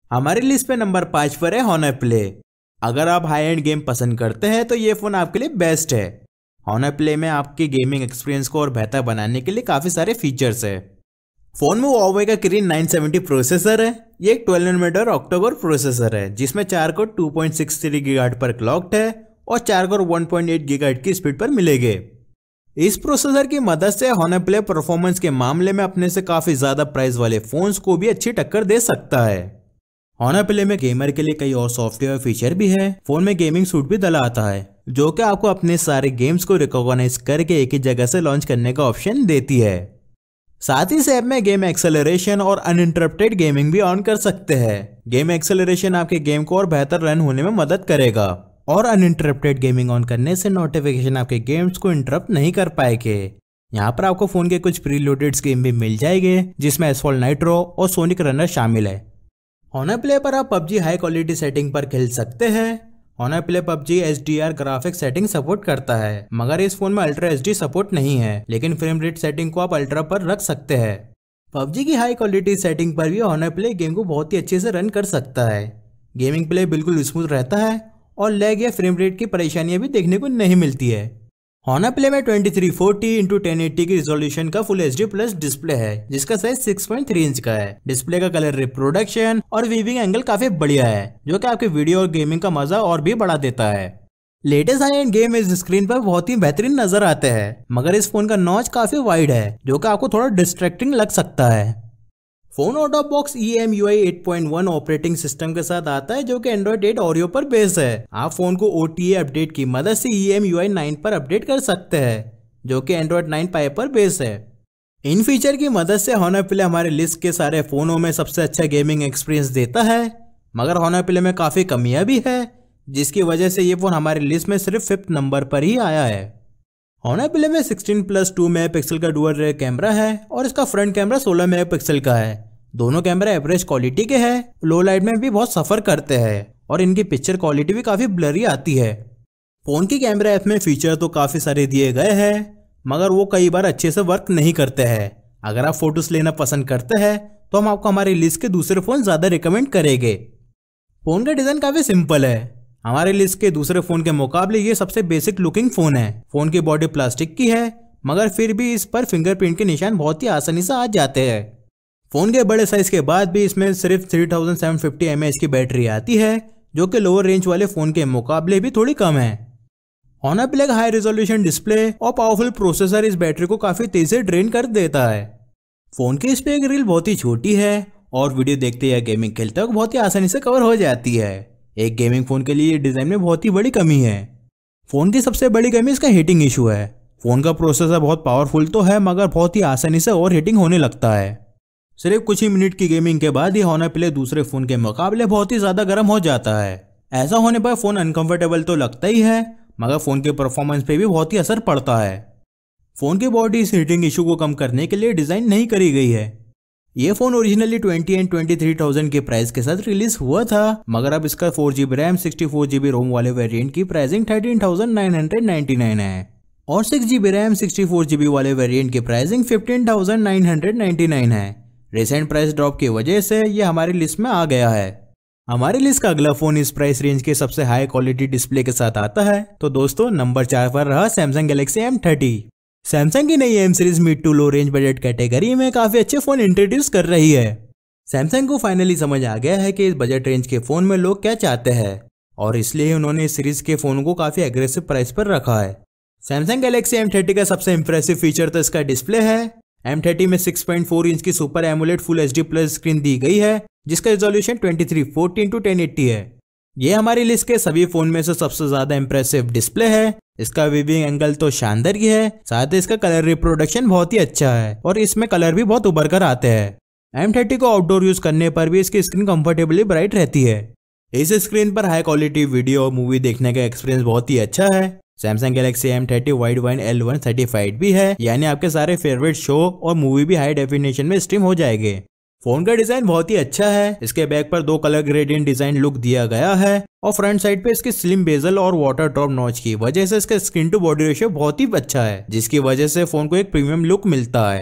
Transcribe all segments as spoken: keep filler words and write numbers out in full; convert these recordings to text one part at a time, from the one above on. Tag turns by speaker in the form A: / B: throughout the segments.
A: हमारी लिस्ट पे नंबर पाँच पर है हॉनर प्ले। अगर आप हाई एंड गेम पसंद करते हैं तो ये फोन आपके लिए बेस्ट है। हॉनर प्ले में आपके गेमिंग एक्सपीरियंस को और बेहतर बनाने के लिए काफी सारे फीचर्स है। फोन में हुआवे का किरिन नाइन सेवेंटी प्रोसेसर है। ये एक ट्वेल्व नैनोमीटर ऑक्टा-कोर प्रोसेसर है जिसमें चार core two point six three gigahertz पर क्लॉक्ड है और चार core one point eight gigahertz की स्पीड पर मिलेंगे। इस प्रोसेसर की मदद से हॉनर प्ले परफॉर्मेंस के मामले में अपने से काफी ज्यादा प्राइस वाले फोन्स को भी अच्छी टक्कर दे सकता है। हॉनर प्ले में गेमर के लिए कई और सॉफ्टवेयर फीचर भी है। फोन में गेमिंग सूट भी डला आता है जो कि आपको अपने सारे गेम्स को रिकॉग्नाइज करके एक ही जगह से लॉन्च करने का ऑप्शन देती है। साथ ही इस ऐप में गेम एक्सेलरेशन और अनइंटरप्टेड गेमिंग भी ऑन कर सकते हैं। गेम एक्सेलरेशन आपके गेम को और बेहतर रन होने में मदद करेगा और अनइंटरप्टेड गेमिंग ऑन करने से नोटिफिकेशन आपके गेम्स को इंटरप्ट नहीं कर पाएंगे। यहाँ पर आपको फोन के कुछ प्रीलोडेड गेम भी मिल जाएंगे जिसमें एसफॉल्ट नाइट्रो और सोनिक रनर शामिल है। हॉनर प्ले पर आप पबजी हाई क्वालिटी सेटिंग पर खेल सकते हैं। Honor Play PUBG H D R graphics setting support करता है मगर इस फोन में अल्ट्रा एच डी सपोर्ट नहीं है, लेकिन फ्रेम रेट सेटिंग को आप अल्ट्रा पर रख सकते हैं। पबजी की हाई क्वालिटी सेटिंग पर भी हॉनर प्ले गेम को बहुत ही अच्छे से रन कर सकता है। गेमिंग प्ले बिल्कुल स्मूथ रहता है और लैग या फ्रेम रेट की परेशानियां भी देखने को नहीं मिलती है। हॉनर प्ले में twenty three forty into ten eighty की रिजोल्यूशन का full H D plus display है जिसका size six point three inch का है। डिस्प्ले का कलर रिप्रोडक्शन और वीविंग एंगल काफी बढ़िया है जो कि आपके वीडियो और गेमिंग का मजा और भी बढ़ा देता है। लेटेस्ट हाई एंड गेम इस स्क्रीन पर बहुत ही बेहतरीन नजर आते हैं मगर इस फोन का नॉच काफी वाइड है जो कि आपको थोड़ा डिस्ट्रैक्टिंग लग सकता है। Phone out of box E M U I eight point one operating system के साथ आता है जो कि एंड्रॉइड एट ओरियो पर बेस्ड है। आप फोन को ओ टी ए अपडेट की मदद से E M U I nine पर अपडेट कर सकते हैं जो कि एंड्रॉइड नाइन पाई पर बेस्ड है। इन फीचर की मदद से हॉनर प्ले हमारे लिस्ट के सारे फोनों में सबसे अच्छा गेमिंग एक्सपीरियंस देता है मगर हॉनर प्ले में काफी कमियां भी है जिसकी वजह से ये फोन हमारे लिस्ट में सिर्फ फिफ्थ नंबर पर ही आया है। हॉनर प्ले में सिक्सटीन प्लस टू मेगापिक्सल का डुअल रियर कैमरा है और इसका फ्रंट कैमरा सोलह मेगापिक्सल का है। दोनों कैमरा एवरेज क्वालिटी के हैं, लो लाइट में भी बहुत सफर करते हैं और इनकी पिक्चर क्वालिटी भी काफी ब्लरी आती है। फोन की कैमरा ऐप में फीचर तो काफी सारे दिए गए हैं मगर वो कई बार अच्छे से वर्क नहीं करते हैं। अगर आप फोटोज लेना पसंद करते हैं तो हम आपको हमारी लिस्ट के दूसरे फोन ज्यादा रिकमेंड करेंगे। फोन का डिजाइन काफी सिंपल है। हमारे लिस्ट के दूसरे फोन के मुकाबले ये सबसे बेसिक लुकिंग फोन है। फोन की बॉडी प्लास्टिक की है मगर फिर भी इस पर फिंगरप्रिंट के निशान बहुत ही आसानी से आ जाते हैं। फोन के बड़े साइज के बाद भी इसमें सिर्फ three thousand seven fifty M A H की बैटरी आती है जो कि लोअर रेंज वाले फोन के मुकाबले भी थोड़ी कम है। हॉनर प्ले का हाई रेजोल्यूशन डिस्प्ले और पावरफुल प्रोसेसर इस बैटरी को काफी तेजी से ड्रेन कर देता है। फोन की स्पेक रील बहुत ही छोटी है और वीडियो देखते या गेमिंग खेलते वक्त बहुत ही आसानी से कवर हो जाती है। एक गेमिंग फोन के लिए डिजाइन में बहुत ही बड़ी कमी है। फोन की सबसे बड़ी कमी इसका हीटिंग इशू है। फोन का प्रोसेसर बहुत पावरफुल तो है मगर बहुत ही आसानी से ओवर हीटिंग होने लगता है। सिर्फ कुछ ही मिनट की गेमिंग के बाद ही हॉनर प्ले दूसरे फोन के मुकाबले बहुत ही ज्यादा गर्म हो जाता है। ऐसा होने पर फोन अनकंफर्टेबल तो लगता ही है मगर फोन के परफॉर्मेंस पे भी बहुत ही असर पड़ता है। फोन की बॉडी इस हीटिंग इशू को कम करने के लिए डिजाइन नहीं करी गई है। ये phone originally twenty and twenty three thousand के प्राइस के साथ रिलीज हुआ था मगर अब इसका four GB RAM sixty four GB ROM वाले वेरिएंट की pricing thirteen thousand nine hundred ninety nine है और six GB RAM sixty four GB वाले वेरिएंट की pricing fifteen thousand nine hundred ninety nine है। रिसेंट प्राइस ड्रॉप की वजह से ये हमारी लिस्ट में आ गया है। हमारी लिस्ट का अगला फोन इस प्राइस रेंज के सबसे हाई क्वालिटी डिस्प्ले के साथ आता है। तो दोस्तों नंबर चार पर रहा Samsung Galaxy M thirty. Samsung की नई M series mid to low range budget category में काफी अच्छे फोन इंट्रोड्यूस कर रही है। सैमसंग को फाइनली समझ आ गया है कि इस बजट रेंज के फोन में लोग क्या चाहते हैं और इसलिए उन्होंने इस सीरीज के फोन को काफी एग्रेसिव प्राइस पर रखा है। सैमसंग गैलेक्सी एम थर्टी का सबसे इंप्रेसिव फीचर तो इसका डिस्प्ले है। एम थर्टी में सिक्स पॉइंट फोर इंच की super AMOLED full H D plus screen दी गई है जिसका resolution twenty three forty into ten eighty है। ये हमारी लिस्ट के सभी फोन में से सबसे ज्यादा इंप्रेसिव डिस्प्ले है। इसका वीविंग एंगल तो शानदार ही है, साथ ही इसका कलर रिप्रोडक्शन बहुत ही अच्छा है और इसमें कलर भी बहुत उभर कर आते हैं। एम थर्टी को आउटडोर यूज करने पर भी इसकी स्क्रीन कंफर्टेबली ब्राइट रहती है। इस स्क्रीन पर हाई क्वालिटी वीडियो और मूवी देखने का एक्सपीरियंस बहुत ही अच्छा है। Samsung Galaxy M thirty Widevine L one certified भी है, यानी आपके सारे फेवरेट शो और मूवी भी हाई डेफिनेशन में स्ट्रीम हो जाएंगे। फोन का डिजाइन बहुत ही अच्छा है। इसके बैक पर दो कलर ग्रेडियंट डिजाइन लुक दिया गया है और फ्रंट साइड पे इसकी स्लिम बेजल और वाटर ड्रॉप नॉच की वजह से इसका स्क्रीन टू बॉडी रेशियो बहुत ही अच्छा है, जिसकी वजह से फोन को एक प्रीमियम लुक मिलता है।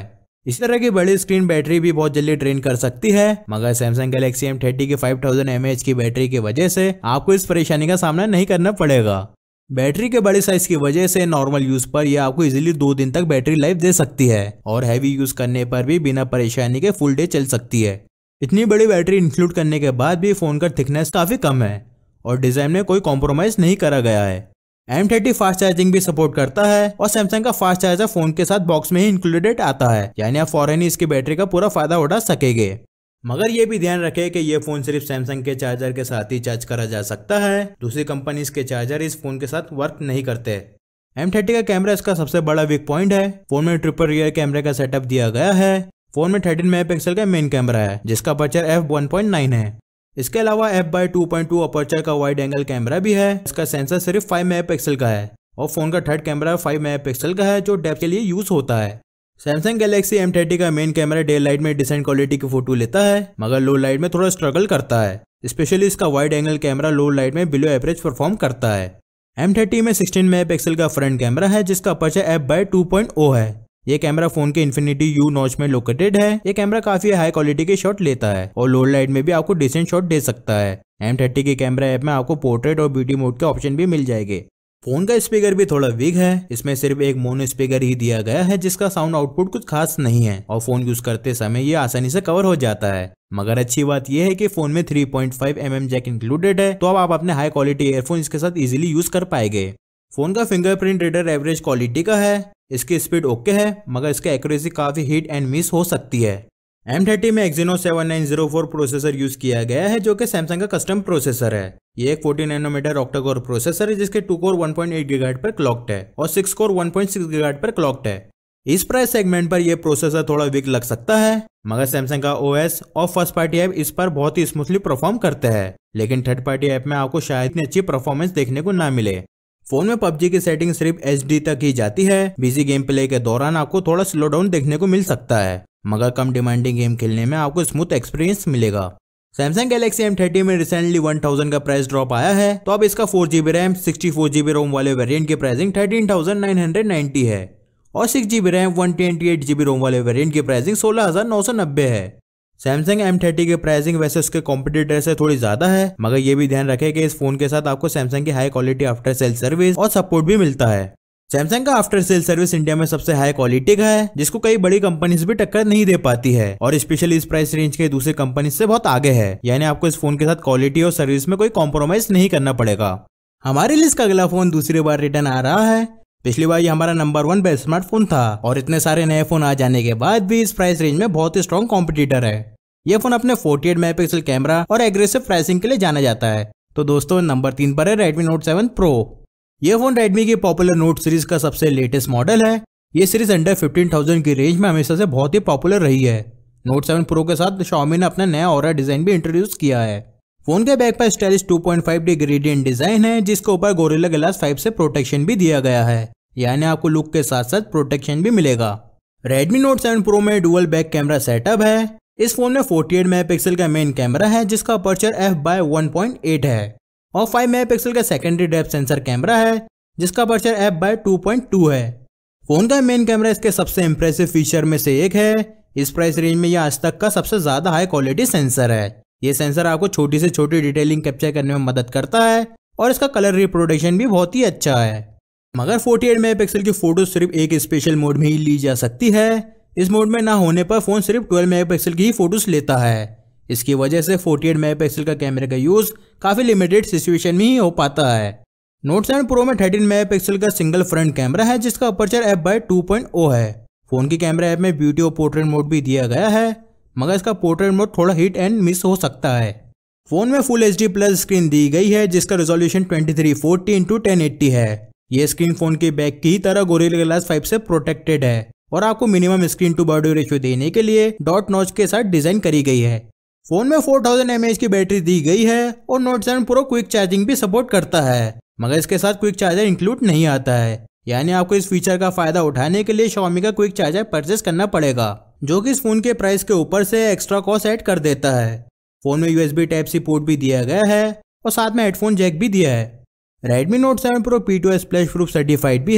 A: इसी तरह की बड़ी स्क्रीन बैटरी भी बहुत जल्दी ड्रेन कर सकती है, मगर सैमसंग गैलेक्सी एम थर्टी की five thousand M A H की बैटरी की वजह से आपको इस परेशानी का सामना नहीं करना पड़ेगा। बैटरी के बड़े साइज की वजह से नॉर्मल यूज पर यह आपको इजीली दो दिन तक बैटरी लाइफ दे सकती है और हैवी यूज करने पर भी बिना परेशानी के फुल डे चल सकती है। इतनी बड़ी बैटरी इंक्लूड करने के बाद भी फोन का थिकनेस काफी कम है और डिजाइन में कोई कॉम्प्रोमाइज नहीं करा गया है। एम थर्टी फास्ट चार्जिंग भी सपोर्ट करता है और सैमसंग का फास्ट चार्जर फोन के साथ बॉक्स में ही इंक्लूडेड आता है, यानी आप फौरन ही इसकी बैटरी का पूरा फायदा उठा सकेंगे। मगर ये भी ध्यान रखें कि ये फोन सिर्फ सैमसंग के चार्जर के साथ ही चार्ज करा जा सकता है, दूसरी कंपनीज के चार्जर इस फोन के साथ वर्क नहीं करते। एम थर्टी का कैमरा इसका सबसे बड़ा वीक पॉइंट है। फोन में ट्रिपल रियर कैमरे का सेटअप दिया गया है। फोन में थर्टीन मेगापिक्सल का मेन कैमरा है जिसका aperture F one point nine है। इसके अलावा F by two point two aperture का वाइड एंगल कैमरा भी है। इसका सेंसर सिर्फ फाइव मेगापिक्सल का है और फोन का थर्ड कैमरा फाइव मेगापिक्सल का है जो डेप्थ के लिए यूज होता है। सैमसंग गैलेक्सी एम थर्टी का मेन कैमरा डे लाइट में डिसेंट क्वालिटी की फोटो लेता है, मगर लो लाइट में थोड़ा स्ट्रगल करता है। स्पेशली इसका wide angle camera low light में बिलो एवरेज परफॉर्म करता है। एम थर्टी में सिक्सटीन मेगापिक्सल का फ्रंट कैमरा है जिसका aperture F by two point O है। ये कैमरा फोन के इन्फिनिटी यू नॉच में लोकेटेड है। ये कैमरा काफी हाई क्वालिटी के शॉट लेता है और लो लाइट में भी आपको डिसेंट शॉट दे सकता है। एम थर्टी के कैमरा ऐप में आपको पोर्ट्रेट और ब्यूटी मोड के ऑप्शन भी मिल जाएंगे। फोन का स्पीकर भी थोड़ा वीक है। इसमें सिर्फ एक मोनो स्पीकर ही दिया गया है जिसका साउंड आउटपुट कुछ खास नहीं है और फोन यूज करते समय ये आसानी से कवर हो जाता है। मगर अच्छी बात यह है कि फोन में three point five M M jack included है, तो अब आप अपने हाई क्वालिटी ईयरफोन इसके साथ इजीली यूज कर पाएंगे। फोन का फिंगरप्रिंट रीडर एवरेज क्वालिटी का है। इसकी स्पीड ओके है, मगर इसकी एक्यूरेसी काफी हिट एंड मिस हो सकती है। एम थर्टी में Exynos seven nine zero four processor use किया गया है जो कि सैमसंग का कस्टम प्रोसेसर है। ये एक fourteen nanometer octa core processor है जिसके two core one point eight gigahertz पर क्लॉक्ड है और six core one point six gigahertz पर क्लॉक्ड है। इस प्राइस सेगमेंट पर यह प्रोसेसर थोड़ा वीक लग सकता है, मगर सैमसंग का ओएस और फर्स्ट पार्टी ऐप इस पर बहुत ही स्मूथली परफॉर्म करते हैं, लेकिन थर्ड पार्टी ऐप में आपको शायद इतनी अच्छी परफॉर्मेंस देखने को ना मिले। फोन में पबजी की सेटिंग सिर्फ एच डी तक ही जाती है। बिजी गेम प्ले के दौरान आपको थोड़ा स्लो डाउन देखने को मिल सकता है, मगर कम डिमांडिंग गेम खेलने में आपको स्मूथ एक्सपीरियंस मिलेगा। सैमसंग गैलेक्सी एम थर्टी में रिसेंटली वन थाउजेंड का प्राइस ड्रॉप आया है, तो अब इसका four GB RAM sixty four GB ROM वाले वेरिएंट की pricing thirteen thousand nine hundred ninety है और six GB RAM one twenty eight GB ROM वाले वेरिएंट की प्राइसिंग सोलह हजार नौ सौ नब्बे है। सैमसंग एम थर्टी की प्राइसिंग वैसे उसके कॉम्पिटिटर से थोड़ी ज्यादा है, मगर ये भी ध्यान रखें कि इस फोन के साथ आपको सैमसंग की high quality after sale service और सपोर्ट भी मिलता है। सैमसंग का आफ्टर सेल सर्विस इंडिया में सबसे हाई क्वालिटी का है, जिसको कई बड़ी कंपनीज भी टक्कर नहीं दे पाती है और स्पेशली इस प्राइस रेंज के दूसरी कंपनी से बहुत आगे है, यानी आपको इस फोन के साथ क्वालिटी और सर्विस में कोई कॉम्प्रोमाइज नहीं करना पड़ेगा। हमारी लिस्ट का अगला फोन दूसरी बार रिटर्न आ रहा है। पिछली बार ये हमारा नंबर वन बेस्ट स्मार्टफोन था और इतने सारे नए फोन आ जाने के बाद भी इस प्राइस रेंज में बहुत ही स्ट्रॉन्ग कॉम्पिटिटर है। यह फोन अपने फोर्टी एट मेगापिक्सल कैमरा और एग्रेसिव प्राइसिंग के लिए जाना जाता है। तो दोस्तों नंबर तीन पर है रेडमी नोट सेवन प्रो। यह फोन रेडमी की पॉपुलर नोट सीरीज का सबसे लेटेस्ट मॉडल है। ये सीरीज अंडर फिफ्टीन थाउजेंड की रेंज में हमेशा से बहुत ही पॉपुलर रही है। नोट सेवन प्रो के साथ Xiaomi ने अपना नया ऑरा डिजाइन भी इंट्रोड्यूस किया है। फोन के बैक पर stylish two point five D gradient design है, जिसके ऊपर गोरिल्ला ग्लास फाइव से प्रोटेक्शन भी दिया गया है, यानी आपको लुक के साथ साथ प्रोटेक्शन भी मिलेगा। रेडमी नोट सेवन प्रो में डुअल बैक कैमरा सेटअप है। इस फोन में फोर्टी एट मेगापिक्सल का मेन कैमरा है, जिसका aperture F by one point eight है और फाइव मेगापिक्सल का सेकेंडरी डेप्थ सेंसर कैमरा है, जिसका aperture F by two point two है। फोन का मेन कैमरा इसके सबसे इंप्रेसिव फीचर में से एक है। इस प्राइस रेंज में यह आज तक का सबसे ज्यादा हाई क्वालिटी सेंसर है। ये सेंसर आपको छोटी से छोटी डिटेलिंग कैप्चर करने में मदद करता है और इसका कलर रिप्रोडक्शन भी बहुत ही अच्छा है। मगर फोर्टी एट मेगापिक्सल की फोटो सिर्फ एक स्पेशल मोड में ही ली जा सकती है। इस मोड में ना होने पर फोन सिर्फ ट्वेल्व मेगापिक्सल की ही फोटोज लेता है। इसकी वजह से फोर्टी एट मेगापिक्सल का कैमरे का यूज काफी लिमिटेड सिचुएशन में ही हो पाता है। नोट सेवन प्रो में थर्टीन मेगापिक्सल का सिंगल फ्रंट कैमरा है, जिसका aperture F by two point O है। फोन की कैमरा ऐप में ब्यूटी और पोर्ट्रेट मोड भी दिया गया है, मगर इसका पोर्ट्रेट मोड थोड़ा हिट एंड मिस हो सकता है। फोन में full H D plus screen दी गई है, जिसका resolution twenty three forty into ten eighty है। यह स्क्रीन फोन के बैक की तरह गोरिल्ला ग्लास फाइव से प्रोटेक्टेड है और आपको minimum screen to body ratio देने के लिए डॉट नॉच के साथ डिजाइन करी गई है। फोन में four thousand M A H की बैटरी दी गई है और Note seven Pro quick charging भी सपोर्ट करता है, मगर इसके साथ क्विक चार्जर इंक्लूड नहीं आता है, यानी आपको इस फीचर का फायदा उठाने के लिए Xiaomi का क्विक चार्जर परचेस करना पड़ेगा, जो कि इस फोन के प्राइस के ऊपर से एक्स्ट्रा कॉस्ट ऐड कर देता है। फोन में यूएसबी टाइप सी पोर्ट भी दिया गया है और साथ में हेडफोन जैक भी दिया है। Redmi Note seven Pro P two S splash proof certified भी है,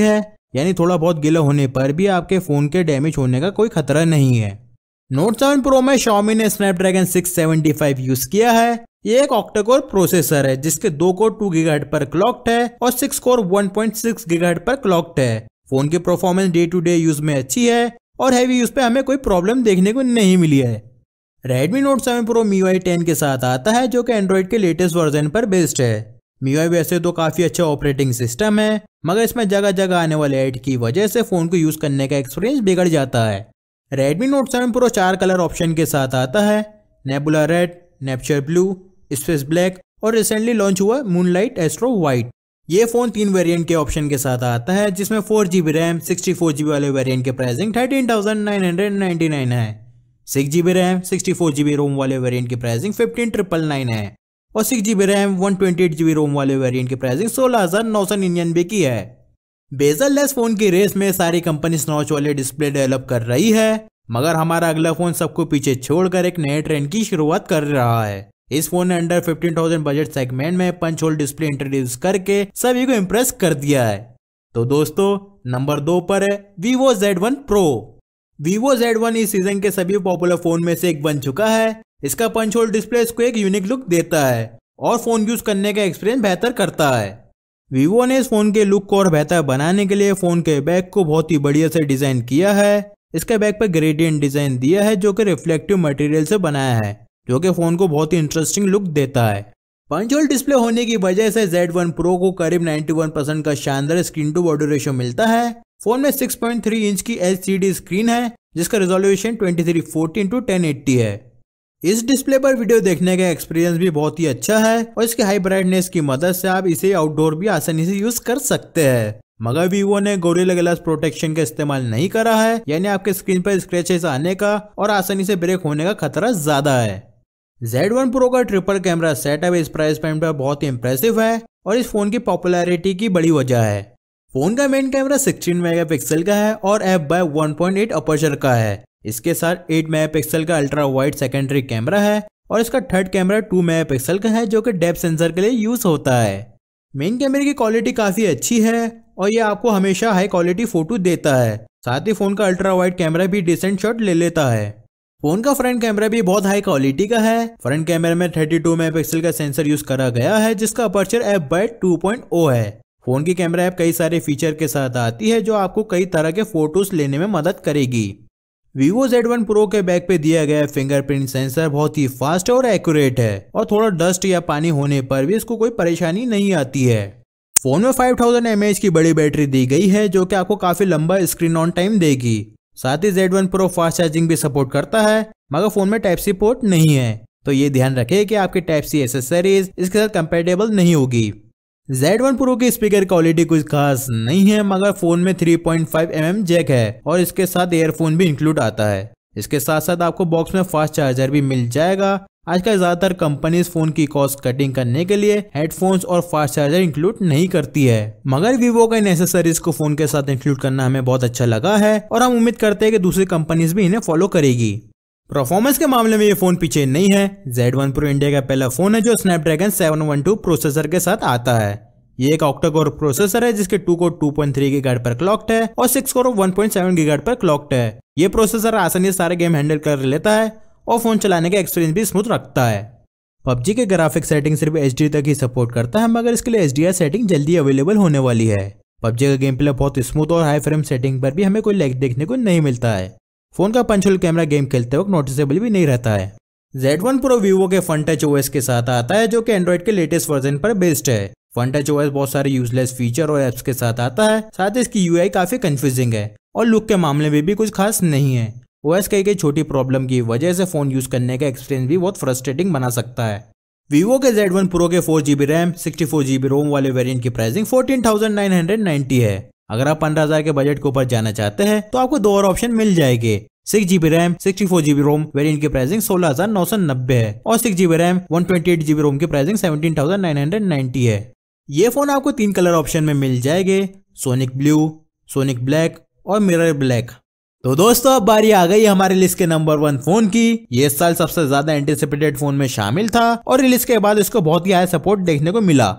A: यानी थोड़ा बहुत गीला होने पर भी आपके फोन के डैमेज होने का कोई खतरा नहीं है। नोट सेवन प्रो में Xiaomi ने Snapdragon six seventy five use किया है। ये एक ऑक्टा-कोर प्रोसेसर है जिसके दो कोर टू गीगाहर्ट्ज पर क्लॉक्ड है और six core one point six gigahertz पर क्लॉक्ड है। फोन की performance day to day use में अच्छी है और हैवी यूज पे हमें कोई प्रॉब्लम देखने को नहीं मिली है। Redmi Note seven Pro M I U I ten के साथ आता है जो कि एंड्रॉइड के लेटेस्ट वर्जन पर बेस्ड है। M I U I वैसे तो काफी अच्छा ऑपरेटिंग सिस्टम है, मगर इसमें जगह जगह आने वाले ऐड की वजह से फोन को यूज करने का एक्सपीरियंस बिगड़ जाता है। Redmi Note सेवन Pro चार कलर ऑप्शन के साथ आता है, Nebula red, Neptune blue, space black और रिसेंटली लॉन्च हुआ मूनलाइट एस्ट्रो व्हाइट। ये फोन तीन वेरिएंट के ऑप्शन के साथ आता है जिसमें four GB RAM sixty four GB वाले वेरिएंट के pricing thirteen thousand nine hundred ninety nine है। Six GB RAM sixty four GB ROM वाले वेरिएंट की प्राइसिंग फिफ्टीन ट्रिपल नाइन है और six GB RAM one twenty eight GB ROM वाले variant की pricing सोलह हजार नौ सौ निन्यानवे की है। बेजल लेस फोन की रेस में सारी कंपनी नॉच वाले डिस्प्ले डेवलप कर रही है, मगर हमारा अगला फोन सबको पीछे छोड़कर एक नए ट्रेंड की शुरुआत कर रहा है। इस फोन ने under fifteen thousand budget segment में पंच होल डिस्प्ले इंट्रोड्यूस करके सभी को इम्प्रेस कर दिया है। तो दोस्तों नंबर दो पर है Vivo Z one Pro। Vivo Z one इस सीजन के सभी पॉपुलर फोन में से एक बन चुका है। इसका पंच होल डिस्प्ले इसको एक यूनिक लुक देता है और फोन यूज करने का एक्सपीरियंस बेहतर करता है। Vivo ने इस फोन के लुक को और बेहतर बनाने के लिए फोन के बैक को बहुत ही बढ़िया से डिजाइन किया है। इसके बैक पर ग्रेडियंट डिजाइन दिया है जो कि रिफ्लेक्टिव मटेरियल से बनाया है, जो कि फोन को बहुत ही इंटरेस्टिंग लुक देता है। पंच होल डिस्प्ले होने की वजह से ज़ेड वन Pro को करीब नाइन्टी वन परसेंट का शानदार स्क्रीन टू बॉडी रेशियो मिलता है। फोन में सिक्स पॉइंट थ्री इंच की एल सी डी स्क्रीन है जिसका resolution twenty three forty into ten eighty है। इस डिस्प्ले पर वीडियो देखने का एक्सपीरियंस भी बहुत ही अच्छा है और इसके हाई ब्राइटनेस की मदद से आप इसे आउटडोर भी आसानी से यूज कर सकते हैं। मगर Vivo ने गोरिल्ला ग्लास प्रोटेक्शन का इस्तेमाल नहीं करा है, यानी आपके स्क्रीन पर स्क्रैचेस आने का और आसानी से ब्रेक होने का खतरा ज्यादा है। ज़ेड वन Pro का ट्रिपल कैमरा सेटअप इस प्राइस पॉइंट पर बहुत ही इंप्रेसिव है और इस फोन की पॉपुलैरिटी की बड़ी वजह है। फोन का मेन कैमरा सिक्सटीन मेगापिक्सल का है और F by one point eight aperture का है। इसके साथ एट मेगापिक्सल का अल्ट्रा वाइड सेकेंडरी कैमरा है और इसका थर्ड कैमरा टू मेगापिक्सल का है जो कि डेप्थ सेंसर के लिए यूज होता है। मेन कैमरे की क्वालिटी काफी अच्छी है और ये आपको हमेशा हाई क्वालिटी फोटो देता है। साथ ही फोन का अल्ट्रा वाइड कैमरा भी डिसेंट शॉट ले लेता है। फोन का फ्रंट कैमरा भी बहुत हाई क्वालिटी का है। फ्रंट कैमरे में थर्टी टू मेगापिक्सल का सेंसर यूज करा गया है जिसका aperture F by two point O है। फोन की कैमरा ऐप कई सारे फीचर के साथ आती है जो आपको कई तरह के फोटोज लेने में मदद करेगी। Vivo ज़ेड वन Pro के बैक पे दिया गया फिंगरप्रिंट सेंसर बहुत ही फास्ट और एक्यूरेट है और थोड़ा डस्ट या पानी होने पर भी इसको कोई परेशानी नहीं आती है। फोन में five thousand M A H की बड़ी बैटरी दी गई है जो कि आपको काफी लंबा स्क्रीन ऑन टाइम देगी। साथ ही Z one Pro fast charging भी सपोर्ट करता है, मगर फोन में टाइप सी पोर्ट नहीं है, तो ये ध्यान रखें कि आपकी टाइप सी एसेसरीज इसके साथ कंपेटेबल नहीं होगी। ज़ेड वन Pro की स्पीकर क्वालिटी कुछ खास नहीं है, मगर फोन में three point five M M jack है और इसके साथ ईयरफोन भी इंक्लूड आता है। इसके साथ साथ आपको बॉक्स में फास्ट चार्जर भी मिल जाएगा। आजकल ज्यादातर कंपनीज फोन की कॉस्ट कटिंग करने के लिए हेडफोन्स और फास्ट चार्जर इंक्लूड नहीं करती है, मगर Vivo का इन एक्सेसरीज को फोन के साथ इंक्लूड करना हमें बहुत अच्छा लगा है और हम उम्मीद करते हैं कि दूसरी कंपनीज भी इन्हें फॉलो करेगी। परफॉर्मेंस के मामले में ये फोन पीछे नहीं है। ज़ेड वन Pro इंडिया का पहला फोन है जो Snapdragon seven one two processor के साथ आता है। ये एक ऑक्टा कोर प्रोसेसर है जिसके two core two point three gigahertz पर क्लॉक्ड है और six core one point seven gigahertz पर क्लॉक्ड है। ये प्रोसेसर आसानी से सारे गेम हैंडल कर लेता है और फोन चलाने का एक्सपीरियंस भी स्मूथ रखता है। पबजी के ग्राफिक सेटिंग सिर्फ एच डी तक ही सपोर्ट करता है, मगर इसके लिए एच डी आर सेटिंग जल्दी अवेलेबल होने वाली है। पबजी का गेम प्ले बहुत स्मूथ और हाई फ्रेम सेटिंग पर भी हमें कोई लैग देखने को नहीं मिलता है। फोन का पंच होल कैमरा गेम खेलते वक्त नोटिसेबल भी नहीं रहता है। ज़ेड वन Pro Vivo के फन टच ओएस के साथ आता है जो कि एंड्रॉइड के लेटेस्ट वर्जन पर बेस्ड है। फन टच ओएस बहुत सारे यूजलेस फीचर और एप्स के साथ आता है, साथ ही इसकी यूआई काफी कंफ्यूजिंग है और लुक के मामले में भी कुछ खास नहीं है। ओएस कई कई छोटी प्रॉब्लम की वजह से फोन यूज करने का एक्सपीरियंस भी बहुत फ्रस्ट्रेटिंग बना सकता है। Vivo के ज़ेड वन Pro के four GB RAM sixty four GB ROM वाले वेरिएंट की pricing fourteen thousand nine hundred ninety है। अगर आप पंद्रह हजार के बजट के ऊपर जाना चाहते हैं तो आपको दो और ऑप्शन मिल जाएंगे। Six GB RAM sixty four GB ROM variant की प्राइसिंग सोलह हजार नौ सौ नब्बे है और six GB RAM one twenty eight GB ROM की pricing seventeen thousand nine hundred ninety है। ये फोन आपको तीन कलर ऑप्शन में मिल जाएंगे, सोनिक ब्लू, सोनिक ब्लैक और मिरर ब्लैक। तो दोस्तों अब बारी आ गई हमारे लिस्ट के नंबर वन फोन की। ये साल सबसे ज्यादा एंटिसिपेटेड फोन में शामिल था और रिलीज के बाद इसको बहुत ही हाई सपोर्ट देखने को मिला।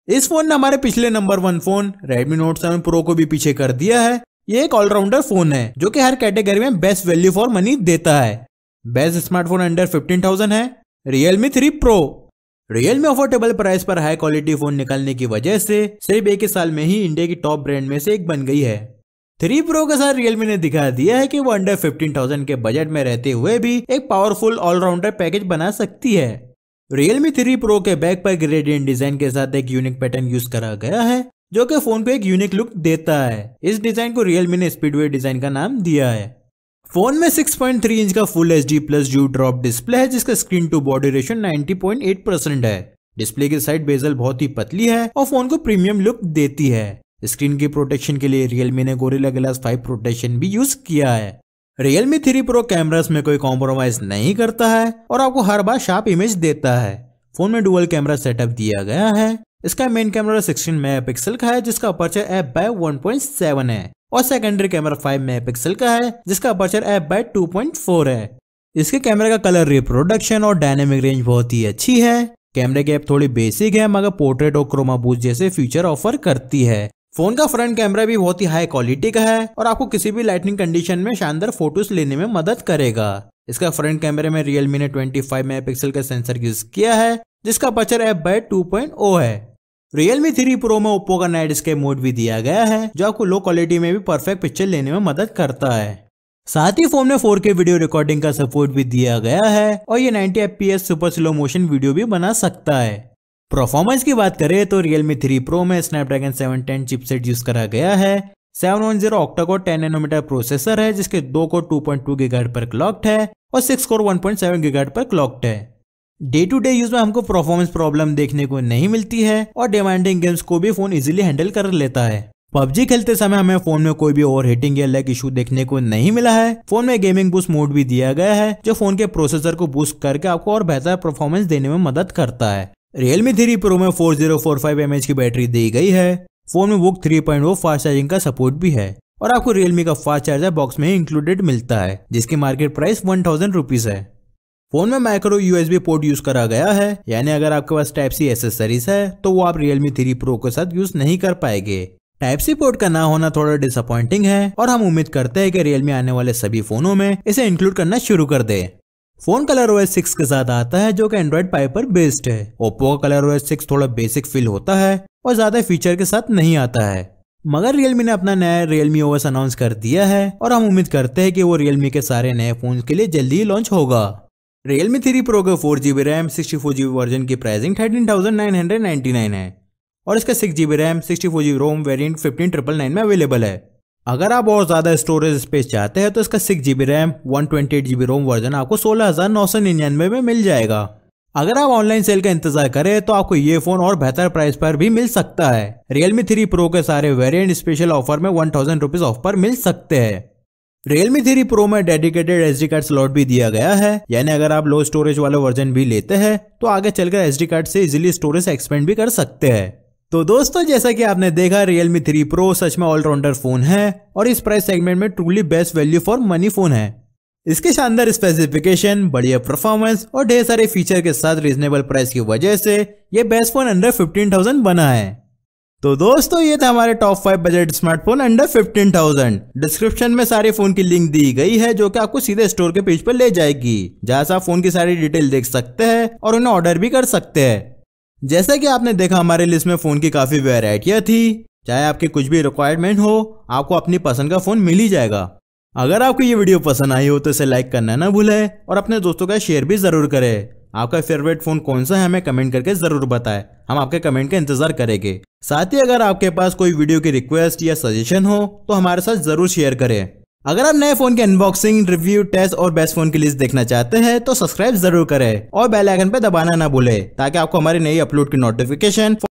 A: इस फोन ने हमारे पिछले number one phone Redmi Note seven Pro को भी पीछे कर दिया है। ये एक ऑलराउंडर फोन है जो कि हर कैटेगरी में बेस्ट वैल्यू फॉर मनी देता है। Best smartphone under fifteen thousand है Realme three Pro। Realme affordable price पर हाई क्वालिटी फोन निकालने की वजह से सिर्फ एक ही साल में ही इंडिया की टॉप ब्रांड में से एक बन गई है। थ्री Pro के साथ Realme ने दिखा दिया है कि वो अंडर फिफ्टीन थाउजेंड के बजट में रहते हुए भी एक पावरफुल ऑलराउंडर पैकेज बना सकती है। Realme थ्री Pro के बैक पर ग्रेडियंट डिजाइन के साथ एक यूनिक पैटर्न यूज करा गया है जो कि फोन को एक यूनिक लुक देता है। इस डिजाइन को Realme ने स्पीडवे डिजाइन का नाम दिया है। फोन में सिक्स पॉइंट थ्री इंच का full H D plus dew drop display है जिसका screen to body ratio ninety point eight percent है। डिस्प्ले की साइड बेजल बहुत ही पतली है और फोन को प्रीमियम लुक देती है। स्क्रीन की प्रोटेक्शन के लिए Realme ने गोरिल्ला ग्लास फाइव प्रोटेक्शन भी यूज किया है। Realme थ्री Pro कैमरास में कोई कॉम्प्रोमाइज नहीं करता है और आपको हर बार शार्प इमेज देता है। फोन में डुअल कैमरा सेटअप दिया गया है। इसका मेन कैमरा सिक्सटीन मेगापिक्सल का है जिसका aperture F by one point seven है और सेकेंडरी कैमरा फाइव मेगापिक्सल का है जिसका aperture F by two point four है। इसके कैमरे का कलर रिप्रोडक्शन और डायनेमिक रेंज बहुत ही अच्छी है। कैमरे की ऐप थोड़ी बेसिक है मगर पोर्ट्रेट और क्रोमा बूस्ट जैसे फीचर ऑफर करती है। फोन का फ्रंट कैमरा भी बहुत ही हाई क्वालिटी का है और आपको किसी भी लाइटनिंग कंडीशन में शानदार फोटोज लेने में मदद करेगा। इसका फ्रंट कैमरे में Realme ने ट्वेंटी फाइव मेगापिक्सल का सेंसर यूज किया है जिसका aperture F by two point zero है। Realme थ्री Pro में Oppo का नाइट स्केप मोड भी दिया गया है जो आपको लो क्वालिटी में भी परफेक्ट पिक्चर लेने में मदद करता है। साथ ही फोन में फोर के वीडियो रिकॉर्डिंग का सपोर्ट भी दिया गया है और ये ninety f p s super slow motion video भी बना सकता है। परफॉर्मेंस की बात करें तो Realme थ्री Pro में Snapdragon seven ten chipset use करा गया है। Seven one zero octa core ten nanometre processor है जिसके दो core two point two gigahertz पर क्लॉक्ड है और six core one point seven gigahertz पर क्लॉक्ड है। डे टू डे यूज में हमको परफॉर्मेंस प्रॉब्लम देखने को नहीं मिलती है और डिमांडिंग गेम्स को भी फोन इजीली हैंडल कर लेता है। पबजी खेलते समय हमें फोन में कोई भी ओवर हीटिंग या लैग इशू देखने को नहीं मिला है। फोन में गेमिंग बूस्ट मोड भी दिया गया है जो फोन के प्रोसेसर को बूस्ट करके आपको और बेहतर परफॉर्मेंस देने में मदद करता है। Realme थ्री Pro में four thousand forty five m h की बैटरी दी गई है। फोन में VOOC three point zero fast charging का सपोर्ट भी है और आपको Realme का फास्ट चार्जर बॉक्स में ही इंक्लूडेड मिलता है जिसकी market price one thousand rupees है। फोन में माइक्रो यूएसबी पोर्ट यूज करा गया है यानी अगर आपके पास टाइप सी एसेसरीज है तो वो आप Realme थ्री Pro के साथ यूज नहीं कर पाएंगे। टाइप सी पोर्ट का ना होना थोड़ा डिसअपॉइंटिंग है और हम उम्मीद करते हैं कि Realme आने वाले सभी फोनों में इसे इंक्लूड करना शुरू कर दे। Phone Color O S six के साथ आता है जो कि एंड्रॉइड फाइव पर बेस्ड है। ओप्पो का कलर ओ एस सिक्स थोड़ा बेसिक फील होता है और ज्यादा फीचर के साथ नहीं आता है मगर Realme ने अपना नया Realme ओ एस अनाउंस कर दिया है और हम उम्मीद करते हैं कि वो Realme के सारे नए फोन के लिए जल्दी ही लॉन्च होगा। Realme थ्री Pro के four G B RAM sixty four G B version की pricing thirteen thousand nine hundred ninety nine है और इसका six G B RAM sixty four G B ROM variant fifteen triple nine में available है। अगर आप और ज्यादा स्टोरेज स्पेस चाहते हैं तो इसका six G B RAM one twenty eight G B ROM version आपको सोलह हजार नौ सौ निन्यानवे में मिल जाएगा। अगर आप ऑनलाइन सेल का इंतजार करें तो आपको ये फोन और बेहतर प्राइस पर भी मिल सकता है। Realme थ्री Pro के सारे वेरिएंट स्पेशल ऑफर में वन थाउजेंड रुपीज ऑफ पर मिल सकते हैं। Realme थ्री Pro में dedicated S D card slot भी दिया गया है यानी अगर आप लो स्टोरेज वाला वर्जन भी लेते हैं तो आगे चलकर एस डी कार्ड से इजीली स्टोरेज एक्सपेंड भी कर सकते हैं। तो दोस्तों जैसा कि आपने देखा Realme थ्री Pro सच में ऑलराउंडर फोन है और इस प्राइस सेगमेंट में truly best value for money phone है। इसके शानदार स्पेसिफिकेशन, बढ़िया परफॉर्मेंस और ढेर सारे फीचर के साथ रीजनेबल प्राइस की वजह से ये best phone under fifteen thousand बना है। तो दोस्तों ये था हमारे top five budget smartphone under fifteen thousand. Description में सारे फोन की लिंक दी गई है जो कि आपको सीधे स्टोर के पेज पर ले जाएगी जहां से आप फोन की सारी डिटेल देख सकते हैं और उन्हें ऑर्डर भी कर सकते हैं। जैसा कि आपने देखा हमारे लिस्ट में फोन की काफी वेराइटियां थी। चाहे आपकी कुछ भी रिक्वायरमेंट हो आपको अपनी पसंद का फोन मिल ही जाएगा। अगर आपको ये वीडियो पसंद आई हो तो इसे लाइक करना ना भूलें और अपने दोस्तों का शेयर भी जरूर करें। आपका फेवरेट फोन कौन सा है हमें कमेंट करके जरूर बताएं, हम आपके कमेंट का इंतजार करेंगे। साथ ही अगर आपके पास कोई वीडियो की रिक्वेस्ट या सजेशन हो तो हमारे साथ जरूर शेयर करें। अगर आप नए फोन के अनबॉक्सिंग, रिव्यू, टेस्ट और बेस्ट फोन की लिस्ट देखना चाहते हैं तो सब्सक्राइब जरूर करें और बेल आइकन पे दबाना ना भूलें ताकि आपको हमारी नई अपलोड की नोटिफिकेशन